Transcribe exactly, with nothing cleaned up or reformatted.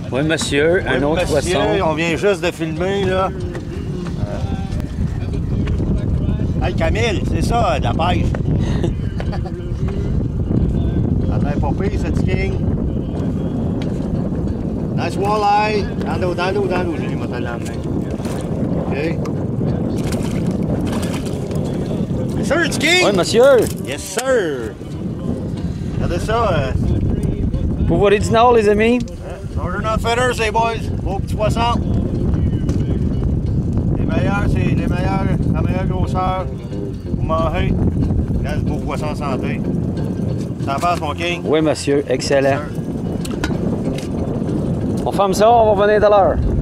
Oui, monsieur, un oui, autre monsieur, poisson. On vient juste de filmer, là. Euh... Hey, Camille, c'est ça, de la pêche. Ça a l'air pas pire, ce king. Nice walleye. Dans l'eau, dans l'eau, dans l'eau, j'ai monté l'emmener. OK. Yes, sir, du king! Oui, monsieur. Yes, sir! Regardez ça. Euh... Pourvoirie du Nord, les amis. Northern Outfitters, les boys. Beau petit poisson. Les meilleurs, c'est les meilleurs, la meilleure grosseur pour manger. Là, ce beau poisson en santé. Ça passe, mon king. Oui, monsieur. Excellent. On ferme ça, on va revenir tout à l'heure.